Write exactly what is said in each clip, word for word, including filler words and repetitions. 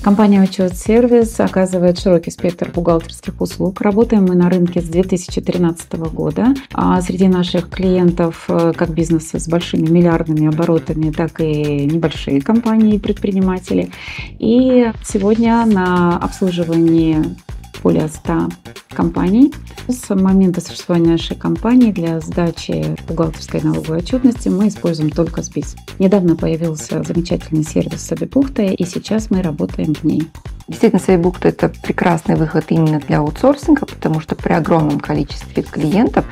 Компания «Учет-сервис» оказывает широкий спектр бухгалтерских услуг. Работаем мы на рынке с две тысячи тринадцатого года. А среди наших клиентов как бизнесы с большими миллиардными оборотами, так и небольшие компании и предприниматели. И сегодня на обслуживании более ста компаний. С момента существования нашей компании для сдачи бухгалтерской налоговой отчетности мы используем только СБИС. Недавно появился замечательный сервис Собибухта, и сейчас мы работаем в ней. Действительно, Собибухта – это прекрасный выход именно для аутсорсинга, потому что при огромном количестве клиентов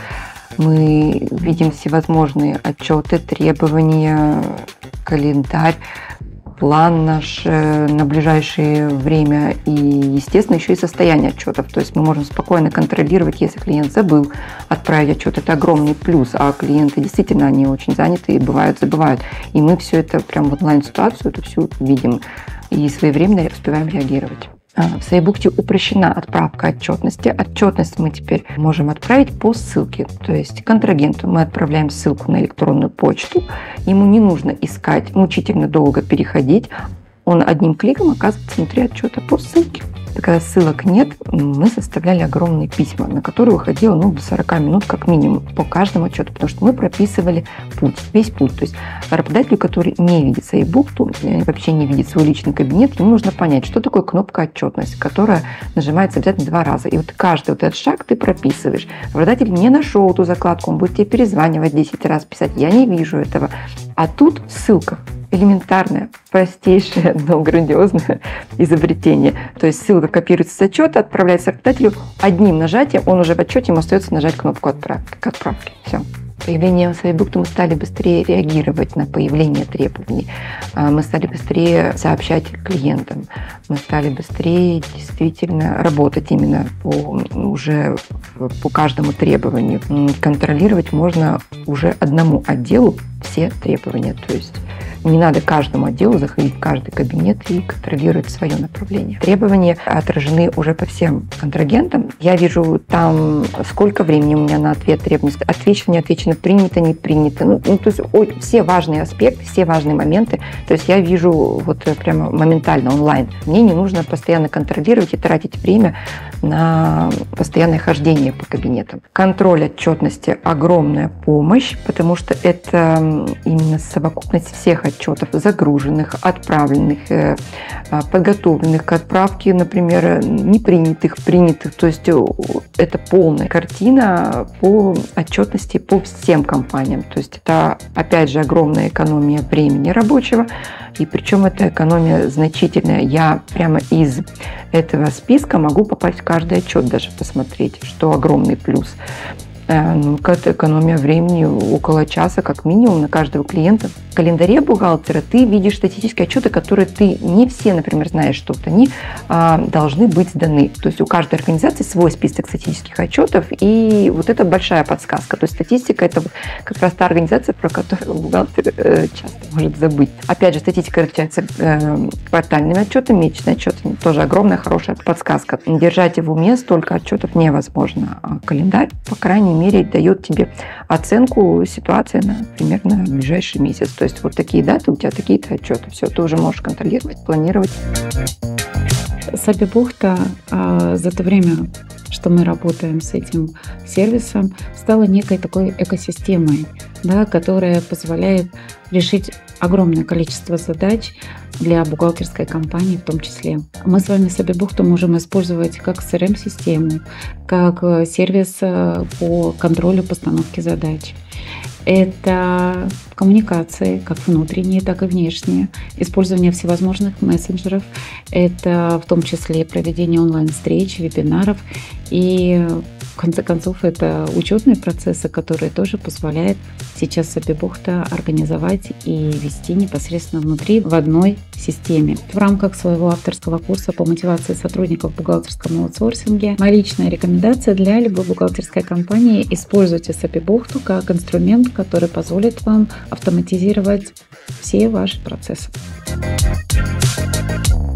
мы видим всевозможные отчеты, требования, календарь, план наш на ближайшее время и, естественно, еще и состояние отчетов. То есть мы можем спокойно контролировать, если клиент забыл отправить отчет. Это огромный плюс, а клиенты действительно, они очень заняты и бывают, забывают. И мы все это прям в онлайн-ситуацию, это все видим и своевременно успеваем реагировать. В Собибухте упрощена отправка отчетности. Отчетность мы теперь можем отправить по ссылке. То есть контрагенту мы отправляем ссылку на электронную почту. Ему не нужно искать, мучительно долго переходить. Он одним кликом оказывается внутри отчета по ссылке. Когда ссылок нет, мы составляли огромные письма, на которые уходило ну, до сорока минут как минимум по каждому отчету, потому что мы прописывали путь, весь путь. То есть работодателю, который не видит Собибухту, вообще не видит свой личный кабинет, ему нужно понять, что такое кнопка отчетность, которая нажимается обязательно два раза. И вот каждый вот этот шаг ты прописываешь. Работодатель не нашел эту закладку, он будет тебе перезванивать десять раз, писать, я не вижу этого. А тут ссылка. Элементарное, простейшее, но грандиозное изобретение. То есть ссылка копируется с отчета, отправляется работодателю. Одним нажатием он уже в отчете, ему остается нажать кнопку отправки. К отправке. Все. Появлением Собибухты мы стали быстрее реагировать на появление требований. Мы стали быстрее сообщать клиентам. Мы стали быстрее действительно работать именно по, уже по каждому требованию. Контролировать можно уже одному отделу все требования. То есть не надо каждому отделу заходить в каждый кабинет и контролировать свое направление. Требования отражены уже по всем контрагентам. Я вижу там, сколько времени у меня на ответ требований, отвечено, не отвечено, принято, не принято. Ну, ну, то есть ой, все важные аспекты, все важные моменты. То есть я вижу вот прямо моментально онлайн. Мне не нужно постоянно контролировать и тратить время на постоянное хождение по кабинетам. Контроль отчетности – огромная помощь, потому что это именно совокупность всех отчетов, загруженных, отправленных, подготовленных к отправке, например, не принятых, принятых. То есть это полная картина по отчетности по всем компаниям. То есть это, опять же, огромная экономия времени рабочего, и причем эта экономия значительная. Я прямо из этого списка могу попасть в каждый отчет, даже посмотреть, что огромный плюс. Ну, какая-то экономия времени около часа как минимум на каждого клиента. В календаре бухгалтера ты видишь статистические отчеты, которые ты не все, например, знаешь, что вот они а, должны быть сданы. То есть у каждой организации свой список статистических отчетов, и вот это большая подсказка. То есть статистика – это как раз та организация, про которую бухгалтер э, часто может забыть. Опять же, статистика отличается э, квартальными отчетами, месячными отчетами. Тоже огромная хорошая подсказка. Держать в уме столько отчетов невозможно. А календарь, по крайней мере, мере дает тебе оценку ситуации на примерно ближайший месяц. То есть вот такие даты, у тебя такие-то отчеты. Все, ты уже можешь контролировать, планировать. Собибухта а, за то время, что мы работаем с этим сервисом, стала некой такой экосистемой, да, которая позволяет решить огромное количество задач для бухгалтерской компании в том числе. Мы с вами Собибухту можем использовать как си эр эм-систему, как сервис по контролю постановки задач. Это коммуникации, как внутренние, так и внешние, использование всевозможных мессенджеров, это в том числе проведение онлайн-встреч, вебинаров и, в конце концов, это учетные процессы, которые тоже позволяют сейчас Собибухта организовать и вести непосредственно внутри в одной системе. В рамках своего авторского курса по мотивации сотрудников в бухгалтерском аутсорсинге моя личная рекомендация для любой бухгалтерской компании: используйте Собибухту как инструмент, который позволит вам автоматизировать все ваши процессы.